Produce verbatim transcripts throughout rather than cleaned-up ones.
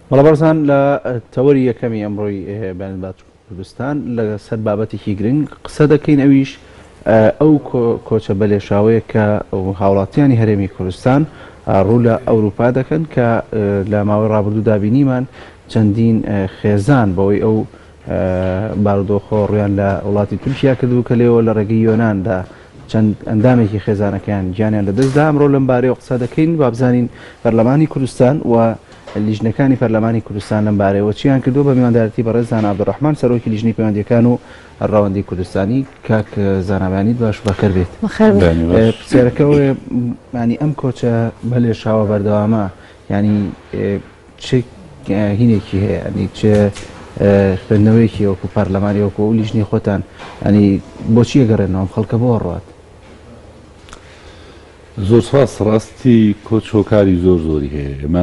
بەڵام بەڕێزان لە تەوەری یەکەمی ئەمڕۆی بەیانات کوردستان لەسەر بابەتێکی گرنگ قسە دەکەین، ئەویش ئەو کۆچە بەلێشاوەیە کە هاوڵاتیانی هەرێمی کوردستان ڕوو لە ئەوروپا دەکەن کە لە ماوەی ڕابردوودا بینیمان چەندین خێزان بەوەی ئەو بارودۆخۆ ڕویان لە وڵاتی تورکیا کردو کە لێەوە لە ڕێگەی یۆناندا چەند ئەندامێکی خێزانەکەیان گیانیان لەدەستدا. ئەمڕۆ لەم بارەیەوە قسە دەکەین، وابزانین پەرلەمانی کوردستان و لیژنەکانی پەرلەمانی کوردستان لەم بارەیەوە چیان کردو بە میواندارەتی بەڕێز عەبدوڕەحمان سەرۆکی لیژنەی پەیوەندیەکان و ڕەوەندی کوردستانی. کاک زانابانی باش بەخێر بێت. پرسیارەکەەوە ینی ئەم کۆچە بەلێشاوە بەردەوامە ینی چ هینێکی هەیە، ینی چه خوێندنەوەیەکی وەکو پارلەمانی وەکو و لیژنەی خۆتان ینی بۆچی ئەگەڕێنەوە ئەم خەڵکە بۆ ڕات؟ زۆر سپاس. ڕاستی کۆچۆکاری زۆر زۆری هەیە. ئێمە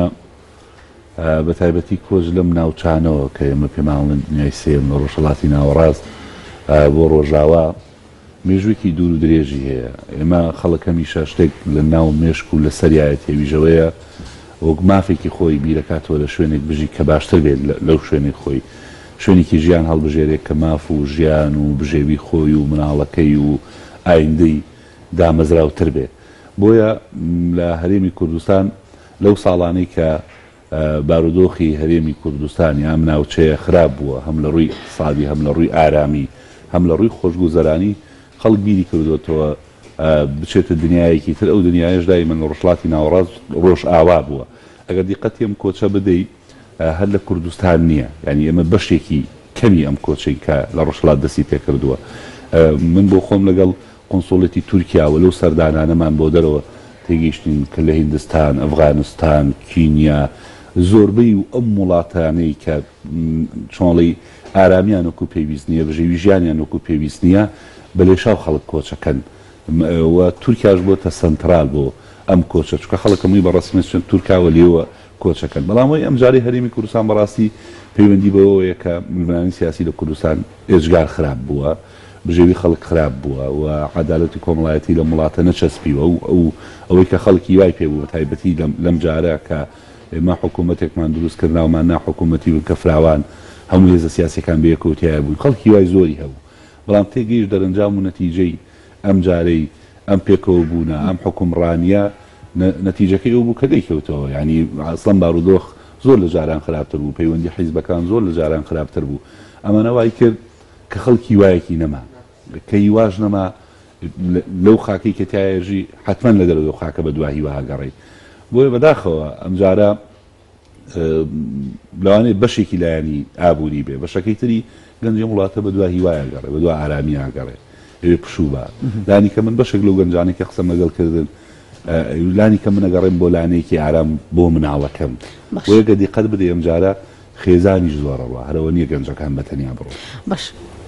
بە تایبەتی کۆچ لەم ناوچانەوە کە ئێمە پێماڵن دنیای سێم لە ڕۆژهەڵاتی ناوەڕاست بۆ ڕۆژاوا مێژوویەکی دوور و درێژی هەیە. ئێمە خەڵک هەمیشە شتێک لە ناو مێشک و لە سەریایە تێویژەوەیە وەک مافێکی خۆی بیرەکاتەوە لە شوێنێک بژی کە باشتر بێت لەو شوێنێک خۆی، شوێنێکی ژیان هەڵبژێرێت کە ماف و ژیان و بژێوی خۆی و مناڵەکەی و ئایندەی دامەزراوتر بێت. بۆیە لە هەرێمی کوردستان لەو ساڵانەی کە بارودۆخی هەرێمی کوردستان یام ناوچەیە خراپ بووە، هەم لە ڕووی اقتصادی هەم لە ڕووی ئارامی هەم لە ڕووی خۆشگوزەرانی، خەڵک بیری کردوێتەوە بچێتە دنیایەکی تر. ئەو دنیایش دایمەن لە ڕۆژهەڵاتی ناوەڕاست ڕۆژ ئاوا بووە. ئەگەر دیقەتی ئەم کۆچە بدەیت هەر لە کوردستان نییە، ینی ئێمە بەشێکی کەمی ئەم کۆچەی کە لە ڕۆژهەڵات دەستی پێکردووە. من بۆ خۆم لەگەڵ قۆنسوڵێتی تورکیاوە لەو سەردانانەمان بۆ دەرەوە تێگەیشتین کە لە هیندستان، ئەفغانستان، کینیا، زۆربەی و ئەم وڵاتانەی کە چۆڵی ئارامیان وەکو پێویست نییە، بژێوی ژیانیان وەکو پێویست نییە، بەلێشاو خەڵک کۆچەکەن و تورکیاش بۆتە سنترال بۆ ئەم کۆچە، چکە خەڵکەمووی بەڕسمی چۆن تورکاوە لێوە کۆچەکەن. بەڵامەوەی ئەم جارەی هەرێمی کوردستان بەڕاستی پەیوەندی بەوەیە کە میوانانی سیاسی لە کوردستان ئێجگار خراپ بووە، بژێوی خەڵک خراپ بووە و عەدالەتی کۆمەڵایەتی لە وڵاتە نەچەسپیوە و ئەو ئەوەی کە خەڵکی وای پێبوو بە تایبەتی لەم جارە کە ئێمە حکوومەتێکمان دروست کردناومان نا حکوومەتی بن کە فراوان هەموو هێزە سیاسیەکان بەیەکەوتیایە بوون، خەڵکی وای زۆری هەبوو. بەڵام تێگەیشت دەرەنجام و نەتیجەی ئەم جارەی ئەم پێکەوە بوونە ئەم حکومڕانیە نەتیجەکەی ئەو بوو کە دەیکەوتەوە. ینی ئەسڵەن بارودۆخ زۆر لە جاران خراپتر بوو، پەیوەندی حیزبەکان زۆر لە جاران خراپتر بوو. ئەمانە وای کرد کە خەڵکی وایەکی نەما، کە هیواش نەما لەو خاکەی کە تایەژی حتمما لە دەرەوە خاکە بە دوای هیوا هەگەڕێ. بۆیە بەداخەوە ئەم جارە لەوانەیە بەشێکی لایەنی ئابووری بێ، بەشەکەی تری گەنجی وڵاتە بە دوای هیوای هەگەڕێ، بە دوای ئارامی هەگەڕێ. ئەوێ پشوو بە لانی کە من بەشێک لەو گەنجانەی کە قسەم لەگەڵ کردن لانی کە من ئەگەڕێم بۆ لانەیەکی ئارام بۆ مناڵەکەم. بۆیە گە دیقەت بدە ئەم جارە خێزانیش زۆرەوە، هەرەوە نییە گەنجەکان بەتەنیا بڕۆ. باش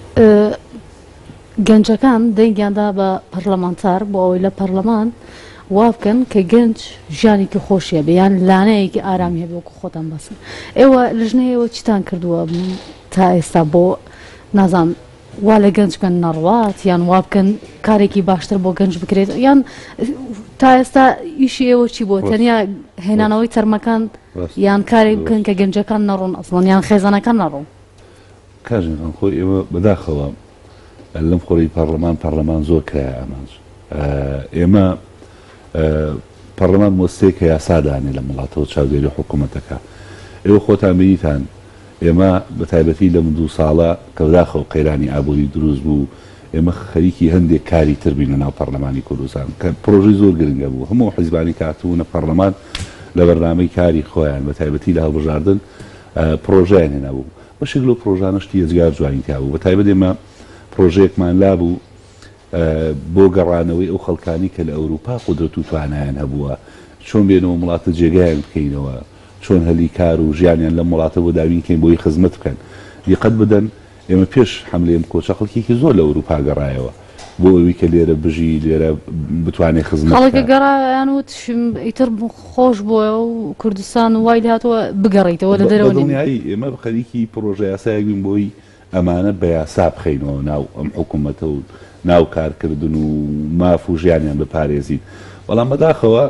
گەنجەکان دەنگیاندا بە پەرلەمانتار بۆ ئەوەی لە پەرلەمان وا بکەن کە گەنج ژیانێکی خۆشیە بێ، یان لانەیەکی ئارامی هەبێ وەکو خۆتان بەسن. ئێوە لژنەیەوە چیتان کردووە تا ئێستا بۆ نازانم وا لە گەنج بکەن نەڕوات، یان وا بکەن کارێکی باشتر بۆ گەنج بکرێت، یان تا ئێستا ئیشی ئێوە چی بۆ تەنیا هێنانەوەی تەرمەکان یان کارێک بکەن کە گەنجەکان نەڕۆن ئەسڵەن یان خێزانەکان نەڕۆن؟ کاژێن خۆی ئێوە بەداخەوە لەم خۆڕی پەرلەمان پەرلەمان زۆر کرایە ئامانج. ئێمە پەرلەمان مۆستەیەکە یاسادانێ لە وڵاتەوە چاودێری حکوومەتەکە. ئێوە خۆتان بینیتان ئێمە بە تایبەتی لەم دوو ساڵە کە بەداخەوە قەیرانی ئابووری دروست بوو، ئێمە خەریکی هەندێک کاری تر بین لە ناو پەرلەمانی کوردستان کە پرۆژەی زۆر گرنگە بوو. هەموو حیزبانی کاتبوونە پەرلەمان لە بەرنامەی کاری خۆیان بە تایبەتی لە هەڵبژاردن پرۆژەیان هێنابوو. بەشێک لەو پرۆژانە شتی ئێجگار جوانی تیا بوو. بە تایبەت ئێمە پرۆژەیەکمان لابوو بۆ گەڕانەوەی ئەو خەڵکانی کە لە ئەوروپا قودرەت و توانایان هەبووە، چۆن بێنەوە وڵاتە جێگایان بکەینەوە، چۆن هەلی کار و ژیانیان لە وڵاتە بۆ داوینکەین بۆی خزمەت بکەن. دیقەت بدەن ئێمە پێش حملەیەم کۆچە خەڵکێکی زۆر لە ئەوروپا گەڕایەوە بۆ ئەوی کە لێرە بژی لێرە بتوانێت خزمەت خەڵکە گەڕایان وت ئیتر خۆش بووە و کوردستان وای هاتووە بگەڕیتەوە لە دەرەوە دڵنیایی ئێمە خەریکی پرۆژە یاسایەک بین بۆی ئەمانە بە یاسا بخەینەوە ناو ئەم حکوومەتە و ناو کارکردن و ماف و ژیانیان بپارێزین. بەڵام بەداخەوە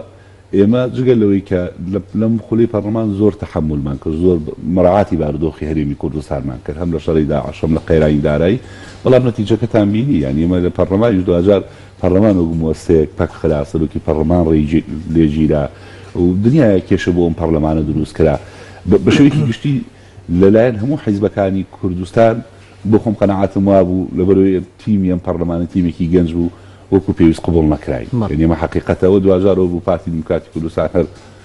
ئێمە جگەل لەوەی کە لەم خولەی پەرلەمان زۆر تەحملمان کرد زۆر مراعاتی بارودۆخی هەرێمی کوردستانمان کرد هەم لە شەڕی داعش هەم لە قەیرانی دارایی بەڵام نەتیجەکەتان بینی یعنی ئێمە لە پەرلەمانی دوهزار پەرلەمان وەکو مؤسسەیەک پەک خرا سەرۆکی پەرلەمان لێگیرا و دنیای کێشە بۆ ئەم پەرلەمانە دروست کرا بە شێوەیەکی گشتی لەلایەن هەموو حیزبەکانی کوردستان بۆ خۆم قەنەعاتم وابوو لەبەرەوەی تیمی ئەم پەرلەمانە تیمێکی گەنج بوو وەکو پێویست قبول نەکرای یعنی ئەمە حەقیقەتەوە دوهزارەوە بوو پارتی دیموکراتی کوردستان هەر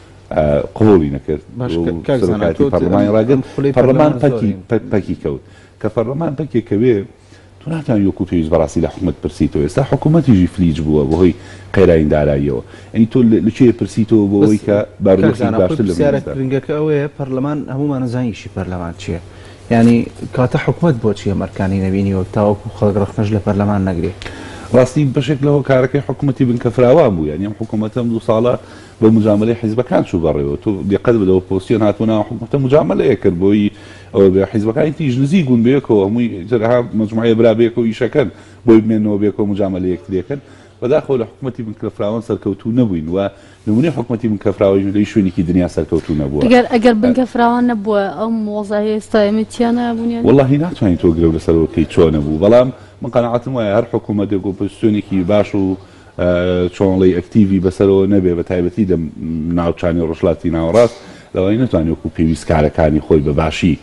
قبولی نەکرد سەرۆکایەتی پەرلەمانی ڕاگەن پەرلەمان پەکی کەوت کە پەرلەمان پەکێکەوێ تو ناتوانانی وەکو پێویست بەڕاستی لە حکومەت پرسیتەوە ئێستا حکوومەتیژی فلیج بووە بەهۆی قەیرانی داراییەوە ئەنی تۆ لەکوێ پرسیتەوە بۆ ئەوەی کە بارودۆخی باشتر لە گرنگەکە ئەوەیە پەرلەمان هەمومان نەزانیشی پەرلەمان چییە ینی کاتە حکوومەت بۆ چیە مەرکانی نەبینیوە تاوەکو خەڵک ڕخنەش لە پەرلەمان نەگرێ ڕاستی بەشێک لەوە کارەکەی حکوومەتی بنکەفراوان بوو یعنی ئەم حکوومەتەم دوو ساڵە بە مجاملەی حیزبەکان چوو بەڕێوە تۆ دقت بدەوە پۆستیۆن هاتوونەوە حکوومەتە مجاملەیە کرد بۆی ئەوە بە حیزبەکانی تیژ نزیک بوون بێکەوە هەمووی جەرها مجموعەیە برا بێکەوە ئیشەکەن بۆی بمێنەوە بێکەوە مجاملە یەکترێکن بەداخەوە لە حکوومەتی بنکەفراوان سەرکەوتوو نەبووین و نمونەی حکوومەتی بنکەفراوی لەی شوێنێکی دنیا سەرکەوتوو نەبووە ئەگەر ئەگەر بنکەفراوان نەبووە ئەم مۆزای ئێستا ئێمەتیان نبوونیان وەڵڵاهی ناتوانین تۆ گرە لەسەرەوەکەی چۆن نەبوو بەڵام من قەنەعاتم وایە هەر حکوومەتێک و پۆزیسیۆنێکی باش و چۆنڵی ئەکتیڤی بەسەرەوە نەبێ بە تایبەتی لە ناوچانی ڕۆژهەڵاتی ناوەڕاست لەوەی ناتوانێت وەکو پێویست کارەکانی خۆی بە باشی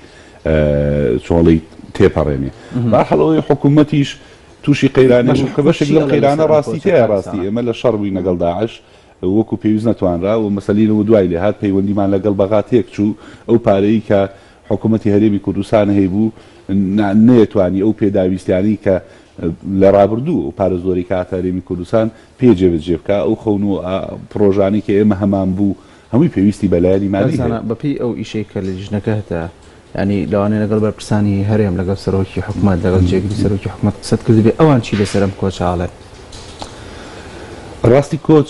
چۆنڵی تێپەڕێنێ بەحاڵەوەی حکوومەتیش تووشی قەیرانە کە بەشێک لەم قەیرانە ڕاستی تەیە ڕاستی ئێمە لە شەڕ بووین لەگەڵ داعش وەکو پێویست نەتوانرا و مەسەلینەوە دوای لێ هات پەیوەندیمان لەگەڵ بەغا تێک چوو ئەو پارەی کە حکوومەتی هەرێمی کوردستان هەیبوو نەیەتوانی ئەو پێداویستیانی کە لە ڕابردوو و پارە زۆری کە هاتە هەرێمی کوردستان پێجێبەجێ بکە ئەو خەون و پرۆژانی کە ئێمە هەمان بوو هەمووی پێویستی بەلایانی مالی بەپی ئەو ئیشەی کە لە لیژنەکە هەتا ینی لەوانەیە لەگەڵ بەرپرسانی هەرێم لەگەڵ سەرۆکی حکوومەت لەگەڵ جێگیری سەرۆکی حکوومەت قسەت کردی بێ ئەوان چی لەسەرم کۆچاڵێ ڕاستی کۆچ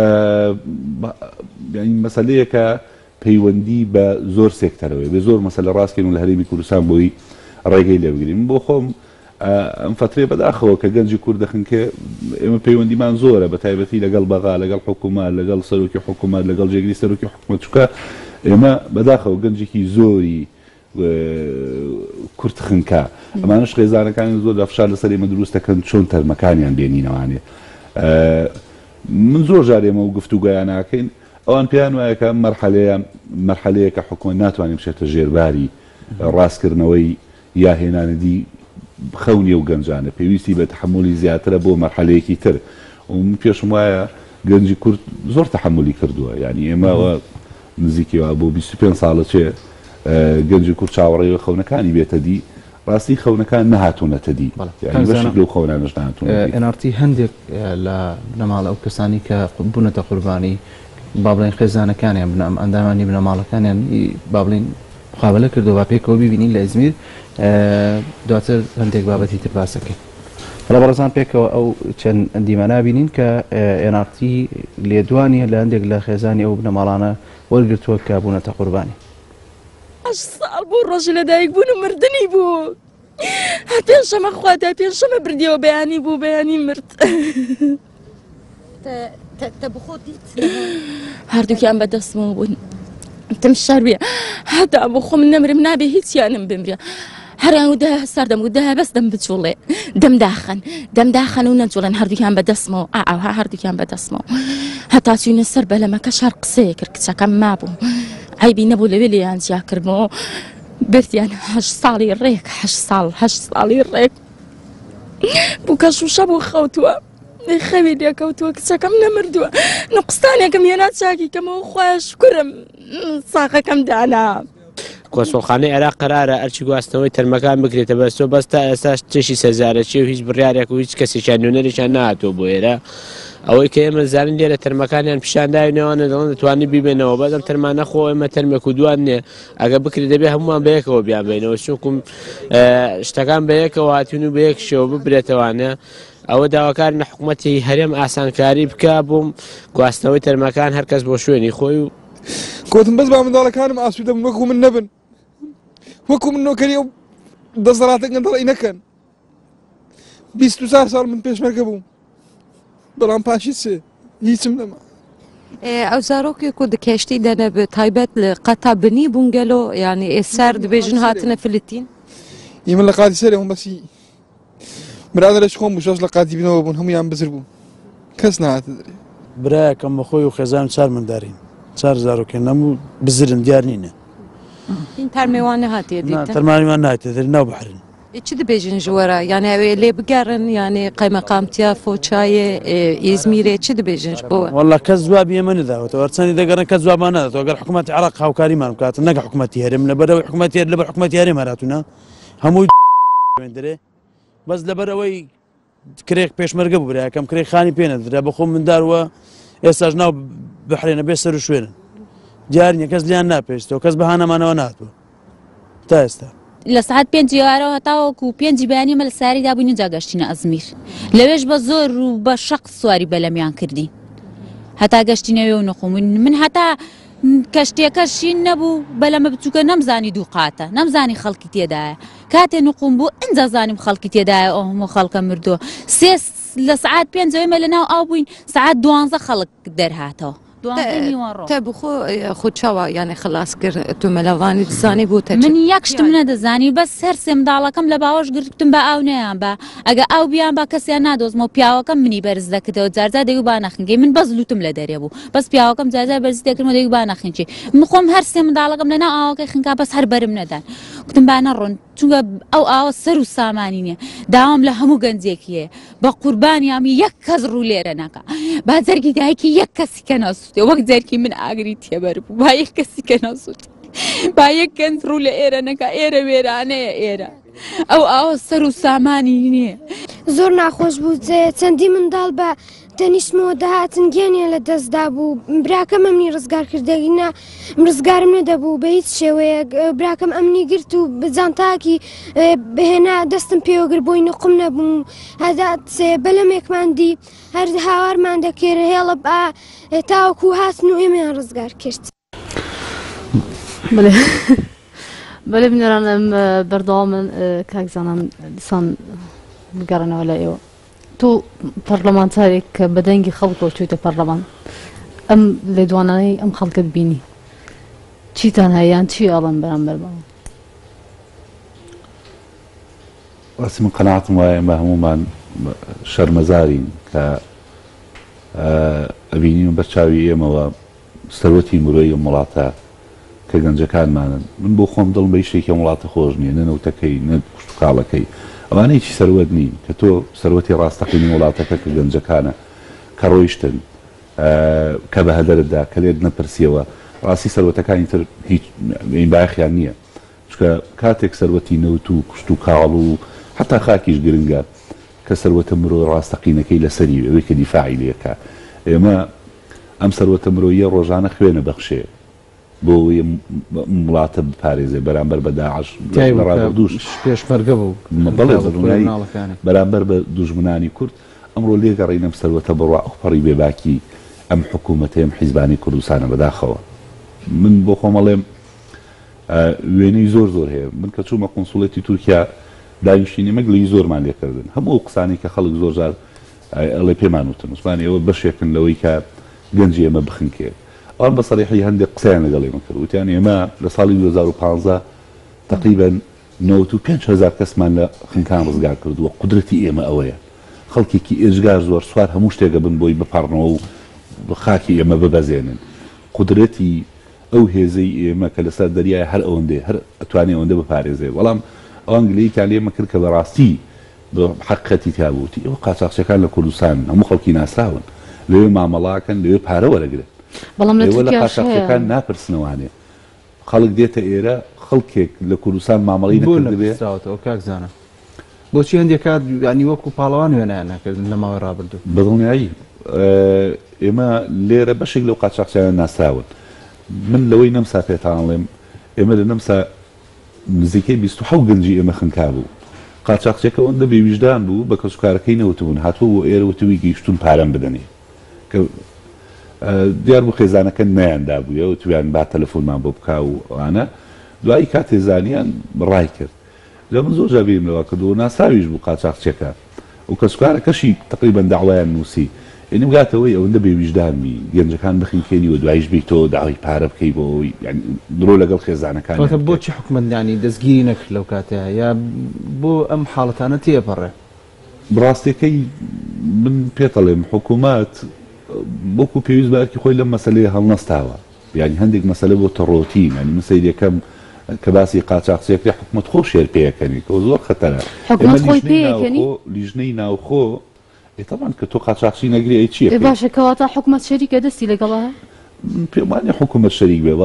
مەسەلەیەکە پەیوەندی بە زۆر سێکتەرەوەی بێ زۆر مەسەلە ڕاستکەین و لە هەرێمی کوردستان بۆی ڕێگەی لێبگرین بۆ خۆم ئەم فترێ بەداخەوە کە گەنجی کوور دەخن کە ئێمە پەیوەندیمان زۆرە بە تایبەتی لەگەڵ بەغا لەگەڵ حکوومەت لەگەڵ سەرۆکی حکوومەت لەگەڵ جێگیری سەرۆکی حکوومەت چووکە ئێمە بەداخەوە گەنجێکی زۆری کورت خنکە ئەمانش خێزانەکانی زۆر دەفشار لەسەر ئێمە دروست دەکەن چۆن تەرمەکانیان بێنینەوانێ من زۆر جار ئێمە و گفتوگویان ناکەین ئەوان پێیان وایە کە مەرحەلەیە مەرحەلەیە کە حکوومەت ناتوانێت بچێتە ژێرباری ڕاستکردنەوەی یا هێنانەدی خەونی و گەنجانە پێویستی بە تەحملی زیاترە بۆ مەرحەلەیەکی تر و من پێشم وایە گەنجی کورد زۆر تەحملی کردووە یعنی ئێمەوە نزیکیەوە بۆ بیست و پێنج ساڵە چێ گەنجی کورد چاوەڕێوە خەونەکانی بێتە دی ڕاستی خەونەکان نەهاتوونەتە دی بەشێک لەو خەونانەش نهاتوون ئێنارتی هەندێک لە بنەماڵ ئەو کەسانی کە بوونەتە قوربانی با بڵێن خێزانەکانیان بنەم ئەندامانی بنەماڵەکانیان با بڵێن مقابلە کردەوە پێکەوە ببینین لە ئیزمیر دواتر هەندێک بابەتی تر باسەکەین بەڵا بەڕێزان پێکەوە ئەو چەند ئەندیمانە بینین کە ئێنارتی لێدوانیە لە هەندێک لە خێزانی ئەو بنەماڵانە وەرگرتووە کە بوونەتە قوربانی هەشت ساڵ بوو ڕۆژی لەدایک بوون و مردنی بوو هەر پێنجشەمە خوادا پێنجشەمە بردیەوە بەیانی بوو بەیانی مرد هەردووکیان بەدەستمەوە بوون تم شەروێ هەتا بۆ خۆم نەمرم نابێ هیچیانم بمرێ هەریان ودا سەردەم ودا بەس دەم بچوڵێ دەم داخەن دەم داخەن و نەجوڵێن هەردووکیان بەدەستمەوە ئاها هەردووکیان بەدەستمەوە هەتا چوونە سەر بەلەمەکە شار قسەیە کرد کچەکەم مابوو عیبی نەبوو لەوێ لێیان جیا کردمەوە بردیان هەشت ساڵی ڕێک هەشت ساڵ هەشت ساڵی ڕێک بوو کە شوشە بوو خەوتووە خەوی لێکەوتووە کچەکەم نەمردووە نقستانێکم هێنا چاکیکەمەوە خۆش شکرم ساقەکەم دانا کۆسڵخانەی عێراق قەرارە ئەرچی گواستنەوەی تەرمەکان بکرێتە بەستۆ بەس تا ئێستا چێشی سەرزارەچی و هیچ بڕیارێک و هیچ کەسێکیان نوێنەرێکیان نهاتووە بۆ ئێرە ئەوەی کە ئێمە زانین لێرە تەرمەکانیان پیشانداوینەوەوانە دەڵێن دەتوانین بیبێنەوە بەدەم تەرمانە خۆ ئێمە تەرمێک و دوان نێ ئەگە بکرێت دەبێ هەمومان بەیەکەوە بیان بینەوە چونکم شتەکان بەیەکەوە هاتوون و بەیەک شێوە ببرێتەوانە ئەوە داواکار لە حکوومەتی هەرێم ئاسانکاری بکە بووم گواستنەوەی تەرمەکان هەرکەس بۆ شوێنی خۆی و کۆتم بەس با منداڵەکانم ئاسوودە بن وەکو من نەبن وەکو من نۆکەری ئەو دەسەڵاتەکەن دەڵی نەکەن بیست و چوار ساڵ من پێشمەرگە بووم بەڵام پاشی سێ هیچم نەما ئەو زارۆکێک و دکەشتی دەنە بە تایبەت لە قەتا بنی بوونگەلۆ یعنی ئێسار دەبێژن هاتنە فلتین ئێمە لە قاتی سەر هەم بەسی برادرش خۆم بشۆش لە قاتی بنەوە بوون هەمویان بزر بوو کەس نهاتە دەرێ برایەکەم بەخۆی و خێزان چار مندارین چار زارۆکێن هەموو بزرن دیار نینە تەرمێوانە هاتێ دیتە تەرمانیمان ناتێ دەری ناو بەحرن چی دەبێژن ژوەرە یعنی ئەوێ لێ بگەڕن یعنی قەیمەقامتیا فۆچایە ئێزمیرێ چی دەبێژنش بۆە وەڵا کەس جوابی ئێمە نەداوەتەوە هەرچەندی دەگەڕن کەس جوابمان نەداتەوە ئەگەر حکوومەتی عێراق هاوکاریمان بکاتن نەگە حکوومەتی هەرێم لەبەرەوەی حکوومەتی هەر لەبەر حکوومەتی هەرێم هاتوونە هەمووی درێ بەس لەبەرەوەی کرێک پێشمەرگە بوو برایەکەم کرێک خانی پێ نەدرا بەخۆم منداروە ئێستاش ناو بەحرێنە بێ سەر و شوێنن دیار نییە کەس لیان ناپێشتەوە کەس بەهانەمانەوە ناتوە تا ئێستا لە سعات پێنج ئێوارەوە هەتاوەکو پێنجی بەیانیمە لە ساریدا بووین جاگەشتینە ئەزمیر لەوێش بە زۆر و بە شەق سواری بەلەمیان کردی هەتا گەشتینەوێ و نەخۆمون من هەتا کەشتێکەشین نەبوو بەلەمە بچووکە نەمزانی دوو قاتە نەمزانی خەڵکی تێدایە کاتێ نقوم بوو ئەنجا زانیم خەڵکی تێدایە ئەو هەموو خەڵکە مردووە سێ لە سعات پێنجەوەمە لە ناو ئاو بووین سعات دوانزە خەڵک دەرهاتەوە تە بخۆ خودچاوە یانێ خلاص کرد تو مەلەوانی دزانی بوو تە من یەکشتم نەدەزانی بەس هەر سێ منداڵەکەم لە باوەش گرتم بە ئاو نەیان بە ئەگە ئاو بیان با کەسیان نادۆزمەوە پیاوەکەم منی بەرز دەکردەوە جارجار دەیگو با نەخنگەی من بەس لوتم لە دەرێ بوو بەس پیاوەکەم جارجار بەرزی دەکردمەوە دەیگو با نەخینچی مخۆم هەر سێ منداڵەکەم لە ناو ئاوەکەی خنکا بەس هەر بەرم نەدان گوتم با نەڕۆن چونکە ئەو ئاوە سەر و سامانی نییە داوام لە هەموو گەنجێکیە بە قوربانیامی یەک کەس ڕوو لێرە ناکە با جەرگی دایکی یەک کەسی کە ناسووتێ وەک جەرکی من ئاگری تێبەر بوو با یەک کەسی کە ناسووت با یەک گەنج ڕوو لە ئێرە نەکە ئێرە وێرانەیە ئێرە ئەو ئاوە سەر و سامانی نییە زۆر ناخۆش بوو چەندی منداڵ بە تەنیشتمەوە داهاتن گێنیان لە دەستدا بوو براکەم ئەمنی ڕزگار کردەگینا ڕزگارم نەدەبوو بە هیچ شێوەیە براکەم ئەمنی گرت و بجانتاکی بهێنا دەستم پێوەگر بۆی نەقم نەبووم هەدات بەلەمێکماندی هەر هاوارمان دەکێرە هێڵە بە تاوەکو هاتن و ئێمەیان ڕزگار کرد بەێ بەێ بنێرانم بەردەوا من کاکزانم دیسان بگەڕنەوە لە ئێوە تۆ پەرلەمانتارێک کە بەدەنگی خەڵکەوە چوویتە پەرلەمان ئەم لێدوانانەی ئەم خەڵکت بینی چیتان هەیەیان چی ئاڵم بەرامبەر بەوە ڕاستی من قەناعەتم وایە ئێمە هەمومان شەرمەزارین کە ئەبینین بەرچاوی ئێمەوە سەرۆتی مرۆی ئەم وڵاتە کە گەنجەکانمانن من بۆ خۆم دڵم بە هیچێکی وڵاتە خۆش نییە نەنەوتەکەی نە پشتتوکاڵەکەی ئەوانەی چی سەروەت نین کە تۆ سەرۆتی ڕاستەقینی وڵاتەکە کە گەنجەکانە کە ڕۆیشتن کە بە هەدەردا کە لێت نەپرسیەوە ڕاستی سەرۆتەکانی تر هیچ باخیان نییە چکە کاتێک سەرۆتی نەوت و کوشت و کاڵ و حتا خاکیش گرنگە کە سەرۆتە مرۆ ڕاستەقینەکەی لەسەری ئەوەی کە دیفاعی لێکە ئێمە ئەم سەرۆتە مرۆیە ڕۆژانە خوێنە بەخشێ بۆ وڵاتە بپارێزێ بەرامبەر بە داعش دووش پێشمەرگە بوو بەڵێ بەرامبەر بە دوژمنانی کورد ئەمڕۆ لێگەڕینەم سەرۆتە بڕوا ئەوپەڕی بێباکی ئەم حکوومەتەیەم حیزبانی کوردستانە بەداخەوە من بۆ خۆمەڵێم وێنەی زۆر زۆر هەیە من کە چوومە قۆنسوڵێتی تورکیا داویشتنی مەگلی زۆرمان لێ کردن هەموو قسانی کە خەڵک زۆر جار ئەڵێ پێمان وتن عوسمانی ئەوە بەشێکن لەوەی کە گەنجی ئێمە بخنکێ ئەوان بە سەریحی هەندێک قسەیان لەگەڵ ئێمە کرد وتیان ئێمە لە ساڵی دوو هەزار و پانزە تقریبا نەوەت و پێنج هەزار کەسمان لە خنکان ڕزگار کردووە قودرەتی ئێمە ئەوەیە خەڵکێکی ئێژگار زۆر سوار هەموو شتێکە بن بۆی بپارنەوە و خاکی ئێمە ببەزێنن قودرەتی ئەو هێزەی ئێمە کە لەسەر دەریای هەر ئەوەندێ هەر ئەتوانێ ئەوەندە بپارێزێ بەڵام ئەوان گلەیەکیان لێمە کرد کە بەڕاستی بە حەقیقەتی تیابوتی ئەوە قاچاقچیەکان لە کوردستان هەموو خەڵکی ناسراون لەوێ مامەڵاکەن لەوێ پارە وەرەگرن بەڵام لە قاچاقچیەکان ناپرسنەوانێ خەڵک دێتە ئێرە خەڵکێک لە کوردستان مامەڵی نەکردبێتەوە کاکزانە بۆچی هەندێک کات ینی وەکو پاڵەوان وێنیان نەکردن لە ماوەی ڕابردوو بەدڵنیایی ئێمە لێرە بەشێک لەو قاچاقچیانە ناسراون من لەوەی نەمسا پێتانڵێم ئێمە لە نەمسا نزیکەی بیست و حەوت گەنجی ئێمە خنکا بوو قاچاقچیەکە ئەوەندە بێویژدان بوو بە کەسوکارەکەی نەوتبوون هاتووە بۆ ئێرە وتوی گەیشتون پارەم بدەنێ کە دیار بوو خێزانەکە نەیاندا بووە و تویان با تەلەفۆنمان بۆ بکا و ئەوانە دوایی کاتێ زانیان ڕای کرد لە من زۆر جابیم لەوە کردو و ناساویش بوو قاچاقچیەکە و کەسوکارەکەشی تقریبا داوایان نووسی ئێنە بگاتەوەی ئەوەندە بێویژدانبی گەنجەکان بخینکێنی و دوایش بیتەوە داوای پارە بکەی بۆ درۆ لەگەڵ خێزانەکان بۆچی حکومەتدانی دەستگیری نەکرد لەو کاتەیە یا بۆ ئەم حاڵەتانە تێپەڕێ بڕاستەکەی من پێتەڵێم حکوومەت بۆکو پێویست بارکی خۆی لەم مەسلەیە هەڵنەستاوە یعنی هەندێک مەسلە بۆ تەڕۆتین ینی من سەیری یەکەم کە باسی قاچاقچێکری حکومەت خۆ شێر پێەکەنی کە زۆر خەتەرە لیژنەی ناوخۆ طبعا کە تۆ قاچاقچی نەگری ئەی چییە باشە کەواتە حکومەت شەریکە دەستی لەگەڵە پێمانی حکومەت شەریک بێ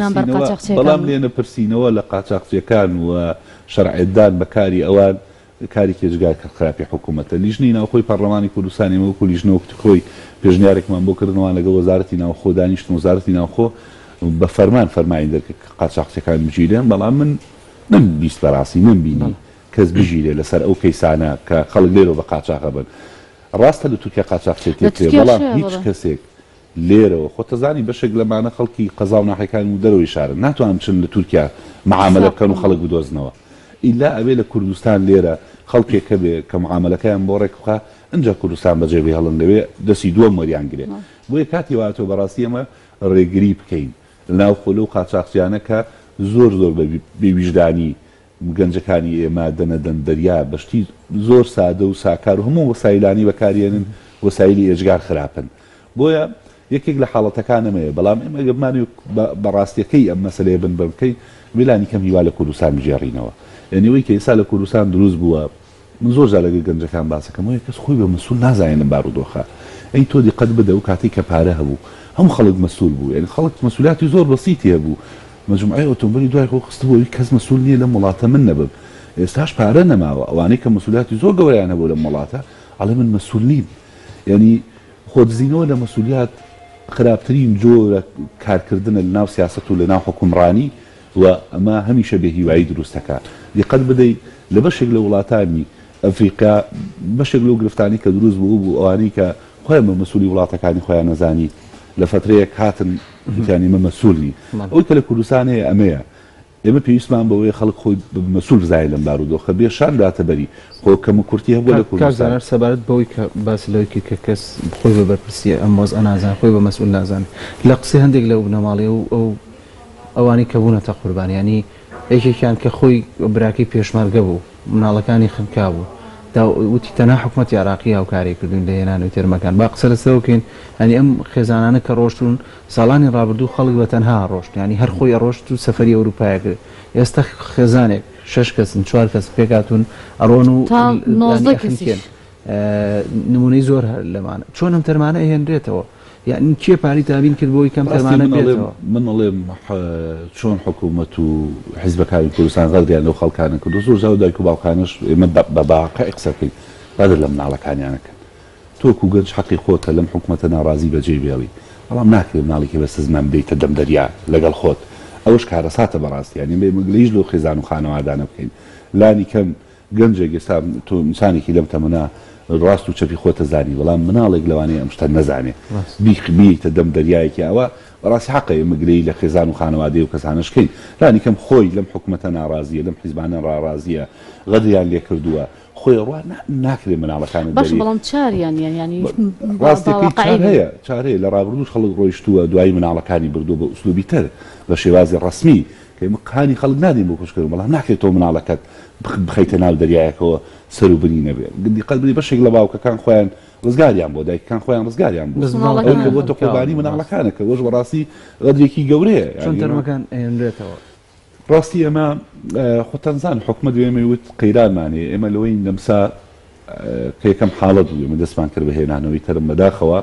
بەڵام لێنە پرسیینەوە لە قاچاقچیەکان و شەرعێدان بەکاری ئەوان کاری کێژگای کە خراپی حکوومەتە لیژنەی ناوخۆی پەرلەمانی کوردستانی وەکو لیژنەوەکتی خۆی پێشنیارێکمان بۆ کردنەوە لەگەڵ وەزارەتی ناوخۆ دانیشتن وەزارەتی ناوخۆ بە فەرمان فەرمانی دەرکە قاچاقچیەکان بگیرێن بەڵام من نەمبیست بەڕاستی نەمبینی کەس بژیرێ لەسەر ئەو کەیسانە کە خەڵک لێرەوە بە قاچاقە بن ڕاستە لە تورکیا قاچاقچێت تێ بەڵام هیچ کەسێک لێرەوە خۆتەزانی بەشێک لەمانە خەڵکی قەزا و ناحەکان و دەرەوەی شارن ناتوانن بچن لە تورکیا معاملە بکەن و خەڵک بدۆزنەوە ئیلا ئەوێ لە کوردستان لێرە خەڵکێکە بێ کە معاملەکەیان بۆ ڕێک بخە اینجا کوردستان بەجێبێ هەڵن لەوێ دەستی دووەم وەریان گرێ بۆیە کاتی واتۆ بەڕاستی ئەمە ڕێگری بکەین لەناو خۆلە و قاچاقچیانە کە زۆر زۆر بێویژدانی گەنجەکانی ئێمە دەنەدەن دەریا بەشتی زۆر سادە و ساکار و هەموو وەسایلانی بەکارێنن وەسایلی ئێجگار خراپن بۆیە یەکێک لە حاڵەتەکانەمەیە بەڵام ئێمە گەمانی بەڕاستیەکەی ئەم مەسلەیە بن بمکەی ویلانی کەم هیوا لە کوردستان بژێڕینەوە یعنیەوەی کە ئێستا لە کوردستان دروست بووە من زۆر جار لەگەڵ گەنجەکان باسەکەم وەیە کەس خۆی بە مەسوول نازانێنم بارودۆخە ئەی تۆ دیقەت بدە و کاتێک کە پارە هەبوو هەموو خەڵک مەسوول بوو یعنی خەڵک مەسوولیاتی زۆر بەسیتی هەبوو مجموعی ئۆتۆمبیلی دوای خۆ خستبووی کەس مەسوول نییە لە وڵاتە من نەبم ئێستاش پارە نەماوە ئەوانەی کە مەسوولیاتی زۆر گەوریان هەبوو لە وڵاتە ئەڵێ من مەسوول نیم یعنی خۆدزینەوە لە مەسوولیات خراپترین جۆرە کارکردنە لە ناو سیاست و لە ناو حکومڕانی و ئەمە هەمیشە بێ هیوایی دروستەکە دیقەت بدەی لە بەشێک لە وڵاتانی ئەفریقا بەشێک لەو گرفتانی کە دروست بوو بوو ئەوانەی کە خۆیان بە مەسوولی وڵاتەکانی خۆیان نەزانی لە فترەیەک هاتن وتیانی مە مەسوولی ئەوی کە لە کوردستان هەیە ئەمەیە ئێمە پێویستمان بەوەی خەڵک خۆی مەسوول بزانێت لەم بارودۆخە بێ شان داتە بەری خۆ کەم و کورتی هەبووە لە کوردستان سەبارەت بەوەی کە باس لەوەی کرد کە کەس خۆی بە بەرپرسیە ئەم وەزع نازان خۆی بە مەسوول نازان لە قسەی هەندێک لەو بنەماڵی و ئەو ئەوانی کە بوونەتە قوربان ینی یەکێکیان کە خۆی براکەی پێشمەرگە بوو مناڵەکانی خنکا بوو وتی تەنها حکوومەتی عراقی هاوکاری کردوون لە هێنانەوەی تێرمەکان با قسە لەسەرەوەکەین ئەنی ئەم خێزانانە کە ڕۆشتون ساڵانی ڕابردوو خەڵک بە تەنها ڕۆشت ینی هەر خۆی ڕۆشت و سەفەری ئەوروپایە کرد ئێستا خێزانێک شش کەسن چوار کەس پێکاتون ئەڕۆن و نمونەی زۆر هەر لەمانە چۆن ئەم تەرمانە هێنرێتەوە یعنی کێ پاری تابین کرد بۆی کەم تەرمانە بێتەوە من ئەڵێم چۆن حکوومەت و حیزبەکانی کوردستان غەدریان لەو خەڵکانە کرد و زۆر جار دایک و باوکانش ئێمە بە باقی قسەکەین بەدر لە مناڵەکانیانەکەن تۆکو گەنج حەقی خۆتە لەم حکوومەتە ناڕازی بەجێ بێڵی بەڵام ناکرێت مناڵێکی بەستە زمان بدەیتە دەم دەریا لەگەڵ خۆت ئەوش کارەساتە بەڕاستی ینی مەگلەیش لەو خێزان و خانەوادانە بکەین لانی کەم گەنجێک ئێستا تۆ نیسانێکی لەم تەمەنا ڕاست و چەپی خۆتە زانی بەڵام مناڵێک لەوانەیە ئەم شتە نەزانێ بیخبیتە دەم دەریایەکی ئەوە بەڕاستی حەقی مەگلەی لە خێزان و خانەوادەی و کەسانەشکەین لانی کەم خۆی لەم حکوومەتە ناڕازیە لەم حیزبانە ڕاڕازیە غەدریان لێ کردووە خۆی ڕوا ناکرێت مناڵەکانە باش بەڵام چاریان ینی ڕاستیەکەی هەیە چارەیە لە ڕابردووش خەڵک ڕۆیشتووە دوایی مناڵەکانی بردووە بە ئوسلوبی تر بە شێوازی ڕسمی کە مقانی خەڵک نادین بۆ کوشکردن بەڵام ناکرێت تۆ مناڵەکەت بخەیتە ناو دەریایەکەوە سەر و بنی نەبێت دیقەت بدەی بەشێک لە باوکەکان خۆیان ڕزگاریان بۆ دایکەکان خۆیان ڕزگاریان بوو ئەوکە بۆ تۆ قوربانی مناڵەکانە کە وەش بەڕاستی غەدرێکی گەورەیە چۆن تەرمەکان ئێنرێتەوە ڕاستی ئەمە خۆتەنزان حکومەت دوێمە وت قەیرانمانێ ئێمە لەوەی لەمسا کە یەکەم حاڵەت بوو ئێمە دەستمان کرد بە هێنانەوەی تەرم بەداخەوە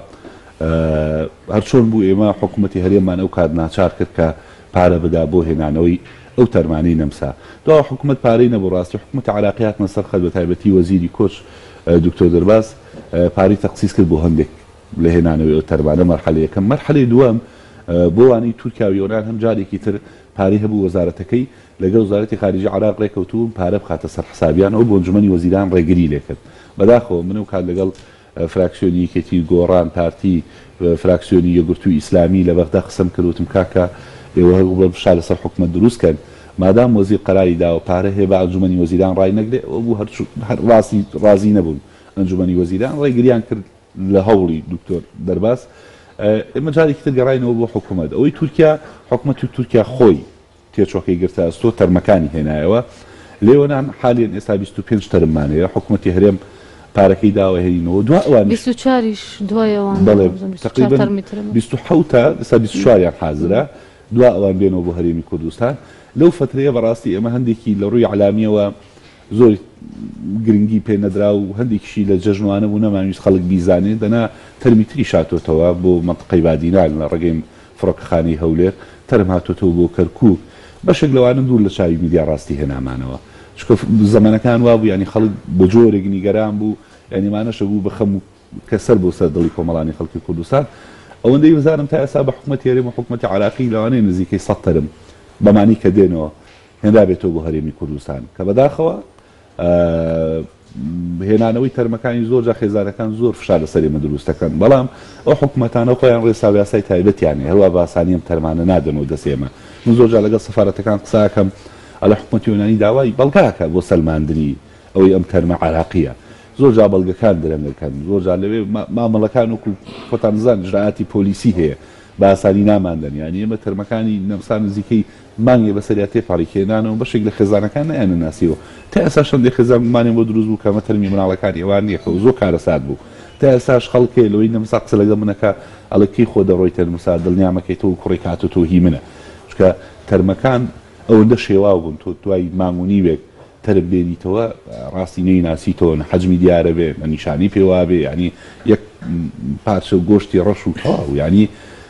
هەر چۆن بوو ئێمە حکوومەتی هەرێمان ئەو کات ناچار کرد کە پارە بدا بۆ هێنانەوەی ئەو تەرمانەی نەمسا دو حکومت پارەی نەبوو ڕاستی حکومت عراقیات نەسەر خەت بە تایبەتی وەزیری کۆچ دکتۆر دەرباز پارەی تەخسیس کرد بۆ هەندێک لە هێنانەوەی ئەو تەرمانە مەرحەلە یەکەم مەرحەلەی دووەم بۆ وانەی تورکیا و یۆنان هەم جارێکی تر پارەی هەبوو وەزارەتەکەی لەگەڵ وزارەتی خارجی عراق ڕێکەوتوون پارە بخاتە سەر حسابیان ئەو بۆ ئەنجومەنی وەزیران ڕێگری لێ کرد بەداخەوە من و کات لەگەڵ فراکسیۆنی یەکێتی گۆڕان پارتی فراکسیۆنی یەگورتووی ئیسلامی لە بەغدا قسەم کردوتم کاکە ئێوە هەڵ بشا لەسەر حکومەت دروستکەن مادام وەزیر قەراری داوە پارە هەیە بە ئەنجومەنی وەزیران ڕای نەگرێ ئەو بوو هەر ڕاستی ڕازی نەبوون ئەنجومەنی وەزیران ڕێگریان کرد لە هەوڵی دکتۆر دەرباس ئێمە جارێکی تر گەڕاینەوە بۆ حکوومەت ئەوەی تورکیا حکوومەتی تورکیا خۆی تێچۆکەی گرتە ئەستۆ تەرمەکانی هێنایەوە لێوەنان حالیان ئێستا بیست و پێنج تەرمانەیە حکوومەتی هەرێم پارەکەی داوە هێنینەوە دو ئەوان بیست و چاریش دوایەوان بەڵێ تقریبا بیست و حەوتە ئێستا بیست و چواریان حازرە دوا ئەوان بێنەوە بۆ هەرێمی کوردستان لەو فترەیە بەڕاستی ئێمە هەندێکی لە ڕووی علامیەوە زۆر گرنگی پێ نەدرا و هەندێکیشی لە جەژنوانە بوو نەمانویست خەڵک بیزانێت دەنا تەرمی تری شاتۆتەوە بۆ مەنطقەی بادینان لە ڕێگەی فڕۆکەخانەی هەولێر تەرم هاتۆتەوە بۆ کەرکووک بەشێک لەوانە دوور لە چاوی میدیا ڕاستی هێنامانەوە چکە زەمانەکان وا بوو ینی خەڵک بۆ جۆرێک نیگەران بوو یعنیمانەشە بوو بە خەم و کەسەر بۆ سەر دڵی کۆمەڵانی خەڵکی کوردستان ئەوەندەی بزانم تا ئێستا بە حکوومەتی هەرێم و حکوومەتی عراقی لەوانەیە نزیکەی سەد تەرم بەمانی کە دێنەوە هێندا بێتەوە بۆ هەرێمی کوردستان کە بەداخەوە هێنانەوەی تەرمەکانی زۆر جا خێزانەکان زۆر فشار لەسەر ئێمە دروستەکەن بەڵام ئەو حکوومەتانە خۆیان ڕێسا و یاسای تایبەتیانێ هەروە بە ئاسانی ئەم تەرمانە نادەنەوە دەست ئێمە من زۆر جا لەگەڵ سەفارەتەکان قساکەم ئەلە حکوومەتی یۆنانی داوای بەڵگاکە بۆ سەلماندنی ئەوەی ئەم تەرمە عراقیە زۆر جا بەڵگەکان درەنگەکەن زۆر جا لەوێ مامەڵەکان وەکو خۆتان زان ژراعاتی پۆلیسی هەیە بە ئاسانی ناماندن یانی ئێمە تەرمەکانی نەمسان نزیکەی مانگێ بەسەریا تێپاڕیکێنانەوە بەشێک لە خێزانەکان نەیانە ناسیەوە تا ئێستا شەندێک خێزانمانێن بۆ دروست بوو کەمە تەرمی مناڵەکان ئێوان نییەکە و زۆر کارەسات بوو تا ئێستاش خەڵکێ لەوەی نەمسا قسە لەگەڵ منەکە ئەڵەکەی خۆ دەڕۆی تەرمسا دڵنیامەکەیتەوە کوڕی کاتۆ هیمنە چکە تەرمەکان ئەوەندە شێواو بوون تۆ دوای مانگونی وێک تەرم بێنیتەوە ڕاستی نەی ناسیتەوە حەجمی دیارە بێ نیشانی پێوا بێ ینی یەک پارچە و گۆشتی ڕەش و تەواو ینی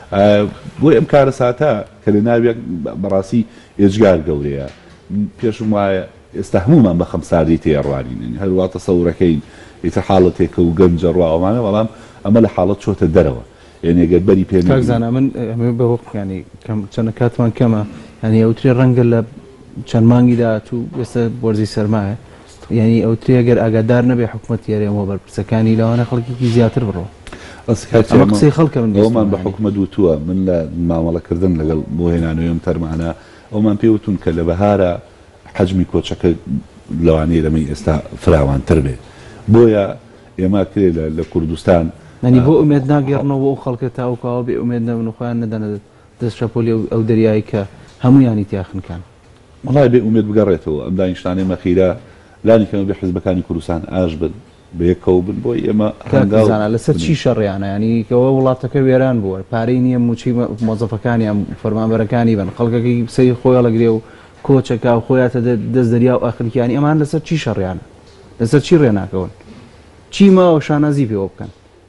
بۆی ئەم کارە ساتە کە لە ناوێک بەڕاستی ئێجگار گەورەیە پێشم وایە ئێستا هەمومان بە خەمساری تێڕوانین هەروە تەسەورەکەین ئیتر حاڵەتێکە و گەنجە ڕواوانە بەڵام ئەمە لە حاڵەت چۆتە دەرەوە یعنی گەربەری پێ کاکزانە من ئەمە بەوە ینی چەندە کاتمان کەمە ینی ئەوترێ ڕەنگە لە چەند مانگی داهات و ئێستا بۆرزی سەرمایە ینی ئەوترێ گەر ئاگادار نەبێ حکوومەتی هەرێمەوە بەرپرسەکانی لەوانە خەڵکێکی زیاتر بڕۆ قسەی خەڵکە ئەومان بە حکوومەت وتووە من لە مامەڵەکردن لەگەڵ بۆ هێنانەوەم تەرمانە ئەومان پێوتون کە لە بەهارە حەجمی کۆچەکە لەوانەیە دەمەی ئێستا فراوانتر بێت بۆیە ئێمە کرێ لە کوردستان نانی بۆ ئومێد ناگەڕنەوە ئەو خەڵکە تاوکەوە بێ ئومێد نەبن و خۆیان نەدەنە دەست شەپۆلی ئەو دەریایی کە هەموویانی تیاخنکان وڵای بێ ئومێد بگەڕێتەوە ئەم دانیشتانەی مەخیرە لانی کەمە بێ حیزبەکانی کوردستان ئاش بن بەیەکەوە بن بۆی ئێمە لەسەر چی شەڕیانە ینی کەەوە وڵاتەکە وێران بووە پارەی نییە موچی مۆزەفەکانی ئەم فەرمانبەرەکانی بن خەڵکەکەی سەی خۆی لەگرێ و کۆچەکە و خۆیاتە دەست دەریا و ئاخرکیانی ئەمان لەسەر چی شەڕیانە لەسەر چی ڕێناکەون چیمەوە شانازی پێوە بکەن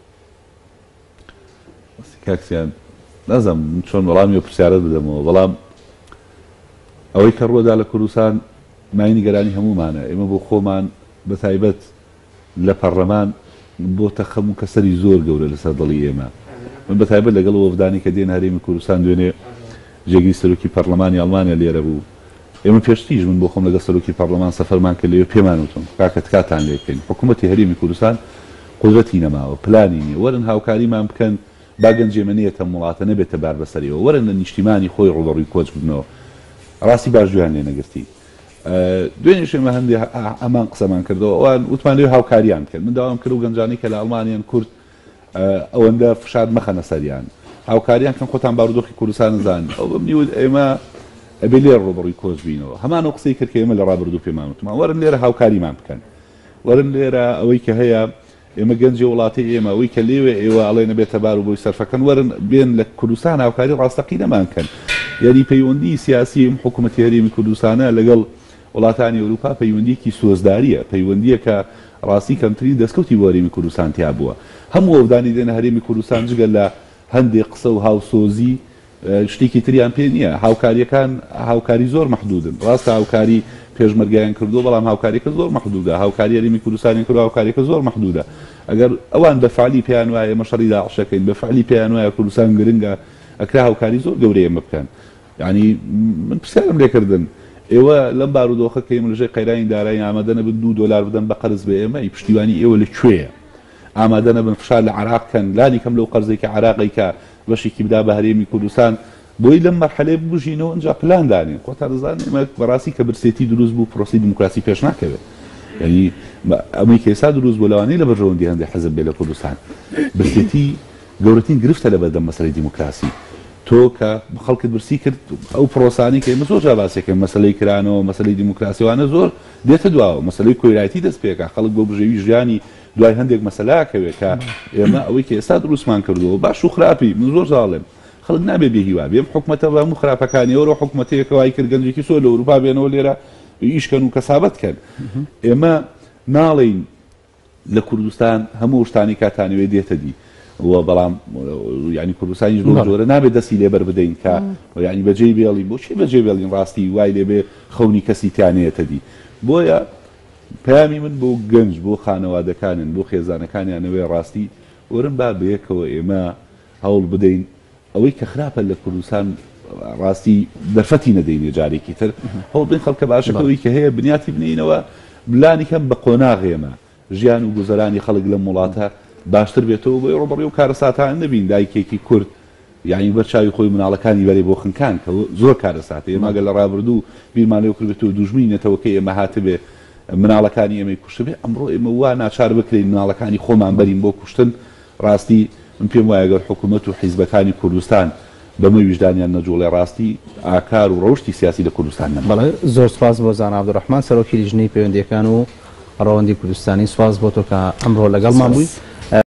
کاکسیان نەزم چۆن وەڵامی پرسیارەت بدەمەوە بەڵام ئەوەی کە ڕۆدا لە کوردستان ماینی گەرانی هەمومانە ئێمە بۆ خۆمان بە تایبەت لە پەرلەمان بۆتە خەم و کەسەری زۆر گەورە لەسەر دڵی ئێمە من بە تایبەت لەگەڵ وەفدانی کە دێن هەرێمی کوردستان دوێنێ جێگیری سەرۆکی پەرلەمانی ئەڵمانیا لێرە بوو ئێمە پێشتیش من بۆ خۆم لەگەڵ سەرۆکی پەرلەمان سەفەرمان کە لێوە پێمان وتم کاکە تکاتان لێ بکەین حکوومەتی هەرێمی کوردستان قودرەتی نەماوە پلانی نییە وەرن هاوکاریمان بکەن با گەنجێمەنیەتە وڵاتە نەبێتە بار بەسەریەوە وەرن لە نیشتیمانی خۆی ڕوبەڕووی کۆچ بنەوە ڕاستی باش جویان لێ نەگرتی دوێنێ شێمە هەندێک ئەمان قسەمان کردەوە ئەوان وتمان لێ هاوکاریان کرد من داوام کرد و گەنجانی کە لە ئەڵمانیان کورد ئەوەندە فشار مەخەنە سەریان هاوکاریان کەم خۆتان بارودۆخی کوردستان نزانن ئەو بمنیوت ئێمە ئەبێ لێر ڕوبەڕووی کۆچ بینەوە هەمان ئەو قسەی کرد کە ئێمە لە ڕابردوو پێمان وتمان وەرن لێرە هاوکاریمان بکەن وەرن لێرە ئەوەی کە هەیە ئێمە گەنجی وڵاتی ئێمە ئەوەی کە لێوێ ئێوە ئەڵێ نەبێتە بار و بۆی سەرفەکەن وەرن بێن لە کوردستان هاوکاری ڕاستەقی نەمانکەن یعنی پەیوەندی سیاسی حکوومەتی هەرێمی کوردستانە لەگەڵ وڵاتانی ئەوروپا پەیوەندیەکی سۆزداریە پەیوەندیە کە ڕاستی کەمترین دەستکەوتی بۆ هەرێمی کوردستان تیا بووە هەموو وەفدانی دێنە هەرێمی کوردستان جگە لە هەندێک قسە و هاوسۆزی شتێکی تریان پێ نییە هاوکاریەکان هاوکاری زۆر مەحدودن ڕاستە هاوکاری پێشمەرگیان کردو بەڵام هاوکاریەکە زۆر مەحدودە هاوکاری هەرێمی کوردستانی کرد هاوکاریەکە زۆر مەحدودە ئەگەر ئەوان بە فعلی پێیان وایە ئێمە شەڕی داعشەکەین بە فعلی پێیان وایە کوردستان گرنگە ئەکرا هاوکاری زۆر گەورەی ئێمە بکەن یعنی من پرسیارم لێکردن ئێوە لەم بارودۆخە کە ئێمە لەژێر قەیرانی دارایی ئامادە نەبن دوو دۆلار بدەن بە قەرز بە ئێمە پشتیوانی ئێوە لەکوێیە ئامادە نەبن فشار لە عێراق بکەن لانی کەم لەو قەرزێکی عێراقی کە بەشێکی بدا بە هەرێمی کوردستان بۆی لەم مەرحەلەیە بژینەوە ئەنجا پلان دانین خۆتان دەزانن ئێمە بەڕاستی کە برسێتی دروست بوو پرۆسی دیموکراسی پێش ناکەوێت ینی ئەمەی کە ئێستا دروست بۆ لەوانەیە لە بەرژەوەندی هەندێک حەزب بێ لە کوردستان برسێتی گەورەترین گرفتە لە بەردەم مەسەلەی دیموکراسی تۆ کە خەڵکت برسی کرد ئەو پرۆسانی کە ئێمە زۆر جا باسێکە مەسەلەی کرانەوە مەسەلەی دیموکراسیوانە زۆر دێتە دواوە مەسەلەی کۆیراتی دەست پێکە خەڵک بۆ بژێوی ژیانی دوای هەندێک مەسەلاکەوێت کە ئێمە ئەوەی کە ئێستا دروستمان کردووە باش و خراپی من زۆر زاڵێم خەڵک نابێ بێهیوا بێم حکومەتە بە هەموو خراپەکانیەوە حکومەتەیەکەوای کرد گەنجێکی سۆ لە ئەوروپا بێنەوە لێرە ئیشکەن و کەسابەتکەن ئێمە ناڵین لە کوردستان هەموو شتانی کاتانەوێ دێتە دی وە بەڵام ینی کوردستانیش بۆ جۆرە نابێت دەستی لێبەر بدەین کە ینی بەجێ بێڵی بۆچی بەجێ بێڵین ڕاستی وای لێبێ خەونی کەسی تیانەیەتە دی بۆیە پەیامی من بۆ گەنج بۆ خانەوادەکانن بۆ خێزانەکانیانەوەی ڕاستی وەرن با بەیەکەوە ئێمە هەوڵ بدەین ئەوەی کە خراپە لە کوردستان ڕاستی دەرفەتی نەدەینێ جارێکی تر هەوڵ بدەین خەڵکە باشەکەوەی کە هەیە بنیاتی بنینەوە بلانی کەم بە قۆناغێمە ژیان و گوزەرانی خەڵک لە وڵاتە باشتر بێتەوە بۆی ڕۆبەڕێ و کارەساتان نەبین دایکێکی کورد یعنی بەرچاوی خۆی مناڵەکانی بەرێ بۆ خنکان کە زۆر کارەساتە ئێمەگە لە ڕابردوو بیرمانەوە کردێتەوە دوژمنینەتەوە کە ئێمە هاتبێ مناڵەکانی ئێمەی کوشتبێ ئەمڕۆ ئێمە وا ناچار بکرین مناڵەکانی خۆمان بەرین بۆ کوشتن ڕاستی من پێم وایە گەر حکوومەت و حیزبەکانی کوردستان بەمە ویژدانیان نەجوڵێ ڕاستی ئاکار و ڕەوشی سیاسی لە کوردستان نەما. بەڵێ زۆر سپاس بۆ زانا عەبدوڕەحمان سەرۆکی لیژنەی پەیوەندیەکان و ڕەوەندی کوردستانی سپاس بۆ تۆ کە ئەمڕۆ لەگەڵمان بووی.